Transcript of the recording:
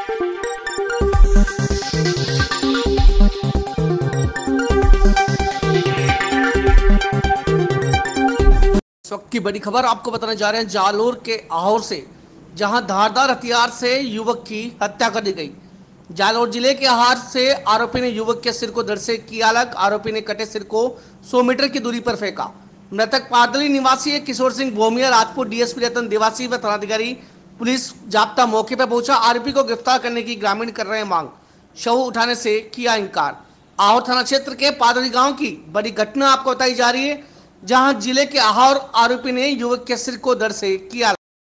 इस वक्त की बड़ी खबर आपको बताने जा रहे हैं जालोर के आहोर से, जहां धारदार हथियार से युवक की हत्या कर दी गई। जालोर जिले के आहार से आरोपी ने युवक के सिर को धड़ से किया अलग। आरोपी ने कटे सिर को 100 मीटर की दूरी पर फेंका। मृतक पारदली निवासी है किशोर सिंह भोमिया। राजपुर डीएसपी रतन देवासी व थानाधिकारी पुलिस जाब्ता मौके पर पहुंचा। आरोपी को गिरफ्तार करने की ग्रामीण कर रहे मांग, शव उठाने से किया इनकार। आहोर थाना क्षेत्र के पादरी गांव की बड़ी घटना आपको बताई जा रही है, जहां जिले के आहोर आरोपी ने युवक के सिर को धड़ से किया